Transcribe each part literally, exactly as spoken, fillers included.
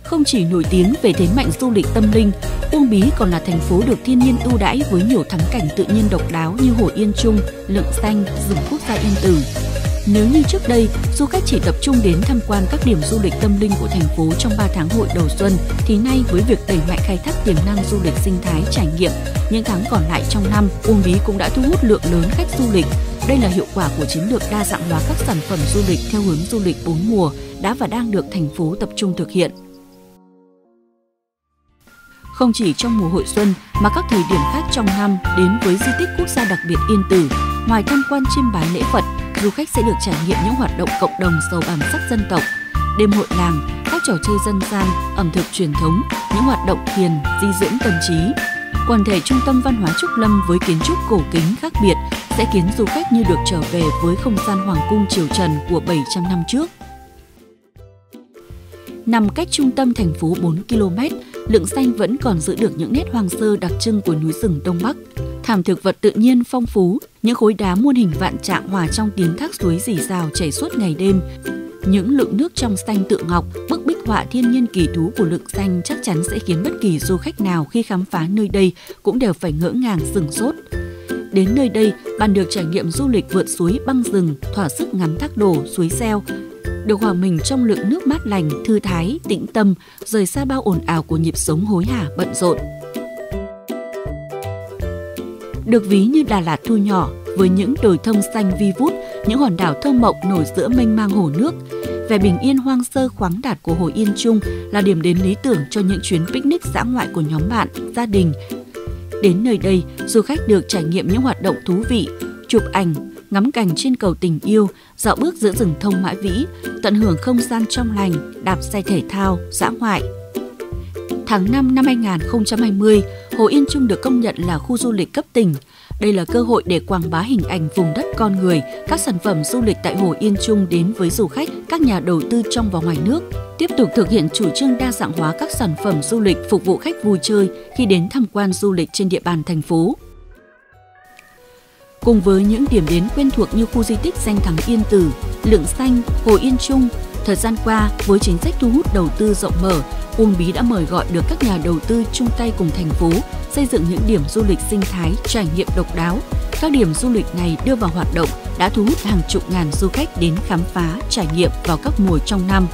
Không chỉ nổi tiếng về thế mạnh du lịch tâm linh, Uông Bí còn là thành phố được thiên nhiên ưu đãi với nhiều thắng cảnh tự nhiên độc đáo như hồ Yên Trung, Lựng Xanh, rừng quốc gia Yên Tử. Nếu như trước đây, du khách chỉ tập trung đến tham quan các điểm du lịch tâm linh của thành phố trong ba tháng hội đầu xuân, thì nay với việc đẩy mạnh khai thác tiềm năng du lịch sinh thái trải nghiệm, những tháng còn lại trong năm, Uông Bí cũng đã thu hút lượng lớn khách du lịch. Đây là hiệu quả của chiến lược đa dạng hóa các sản phẩm du lịch theo hướng du lịch bốn mùa đã và đang được thành phố tập trung thực hiện. Không chỉ trong mùa hội xuân mà các thời điểm khác trong năm, đến với di tích quốc gia đặc biệt Yên Tử, ngoài tham quan chiêm bái lễ Phật, du khách sẽ được trải nghiệm những hoạt động cộng đồng giàu bản sắc dân tộc, đêm hội làng, các trò chơi dân gian, ẩm thực truyền thống, những hoạt động thiền, di dưỡng tâm trí. Quần thể trung tâm văn hóa Trúc Lâm với kiến trúc cổ kính khác biệt sẽ khiến du khách như được trở về với không gian hoàng cung triều Trần của bảy trăm năm trước. Nằm cách trung tâm thành phố bốn ki lô mét, Lựng Xanh vẫn còn giữ được những nét hoang sơ đặc trưng của núi rừng Đông Bắc. Thảm thực vật tự nhiên phong phú, những khối đá muôn hình vạn trạng hòa trong tiếng thác suối rì rào chảy suốt ngày đêm. Những lượng nước trong xanh tự ngọc, bức bích họa thiên nhiên kỳ thú của Lựng Xanh chắc chắn sẽ khiến bất kỳ du khách nào khi khám phá nơi đây cũng đều phải ngỡ ngàng sửng sốt. Đến nơi đây, bạn được trải nghiệm du lịch vượt suối băng rừng, thỏa sức ngắm thác đổ, suối reo, được hòa mình trong lượng nước mát lành, thư thái, tĩnh tâm, rời xa bao ồn ào của nhịp sống hối hả bận rộn. Được ví như Đà Lạt thu nhỏ, với những đồi thông xanh vi vút, những hòn đảo thơ mộng nổi giữa mênh mang hồ nước, vẻ bình yên hoang sơ khoáng đạt của hồ Yên Trung là điểm đến lý tưởng cho những chuyến picnic dã ngoại của nhóm bạn, gia đình. Đến nơi đây, du khách được trải nghiệm những hoạt động thú vị, chụp ảnh, ngắm cảnh trên cầu tình yêu, dạo bước giữa rừng thông Mã Vĩ, tận hưởng không gian trong lành, đạp xe thể thao, dã ngoại. Tháng năm năm hai nghìn không trăm hai mươi, Hồ Yên Trung được công nhận là khu du lịch cấp tỉnh. Đây là cơ hội để quảng bá hình ảnh vùng đất con người, các sản phẩm du lịch tại Hồ Yên Trung đến với du khách, các nhà đầu tư trong và ngoài nước. Tiếp tục thực hiện chủ trương đa dạng hóa các sản phẩm du lịch phục vụ khách vui chơi khi đến tham quan du lịch trên địa bàn thành phố. Cùng với những điểm đến quen thuộc như khu di tích danh thắng Yên Tử, Lựng Xanh, Hồ Yên Trung, thời gian qua với chính sách thu hút đầu tư rộng mở, Uông Bí đã mời gọi được các nhà đầu tư chung tay cùng thành phố xây dựng những điểm du lịch sinh thái, trải nghiệm độc đáo. Các điểm du lịch này đưa vào hoạt động đã thu hút hàng chục ngàn du khách đến khám phá, trải nghiệm vào các mùa trong năm.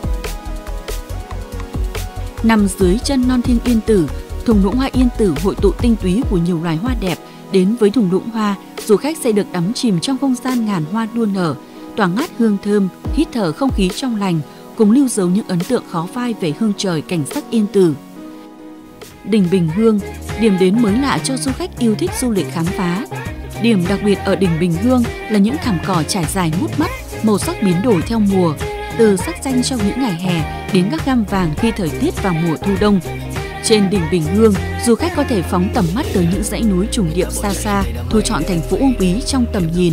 Nằm dưới chân non thiêng Yên Tử, thung lũng hoa Yên Tử hội tụ tinh túy của nhiều loài hoa đẹp. Đến với thung lũng hoa, du khách sẽ được đắm chìm trong không gian ngàn hoa đua nở, tỏa ngát hương thơm, hít thở không khí trong lành, cùng lưu dấu những ấn tượng khó phai về hương trời cảnh sắc Yên Tử. Đỉnh Bình Hương, điểm đến mới lạ cho du khách yêu thích du lịch khám phá. Điểm đặc biệt ở đỉnh Bình Hương là những thảm cỏ trải dài ngút mắt, màu sắc biến đổi theo mùa, từ sắc xanh trong những ngày hè đến các gam vàng khi thời tiết vào mùa thu đông. Trên đỉnh Bình Hương, du khách có thể phóng tầm mắt tới những dãy núi trùng điệp xa xa, thu trọn thành phố Uông Bí trong tầm nhìn.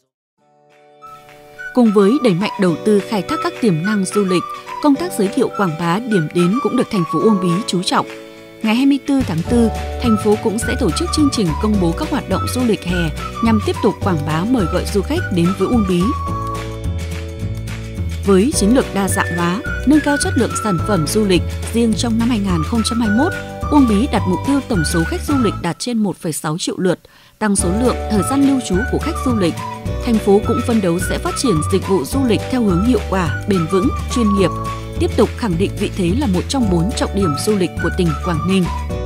Cùng với đẩy mạnh đầu tư khai thác các tiềm năng du lịch, công tác giới thiệu quảng bá điểm đến cũng được thành phố Uông Bí chú trọng. Ngày hai mươi tư tháng tư, thành phố cũng sẽ tổ chức chương trình công bố các hoạt động du lịch hè nhằm tiếp tục quảng bá mời gọi du khách đến với Uông Bí. Với chiến lược đa dạng hóa, nâng cao chất lượng sản phẩm du lịch, riêng trong năm hai nghìn không trăm hai mươi mốt, Uông Bí đặt mục tiêu tổng số khách du lịch đạt trên một phẩy sáu triệu lượt, tăng số lượng, thời gian lưu trú của khách du lịch. Thành phố cũng phấn đấu sẽ phát triển dịch vụ du lịch theo hướng hiệu quả, bền vững, chuyên nghiệp, tiếp tục khẳng định vị thế là một trong bốn trọng điểm du lịch của tỉnh Quảng Ninh.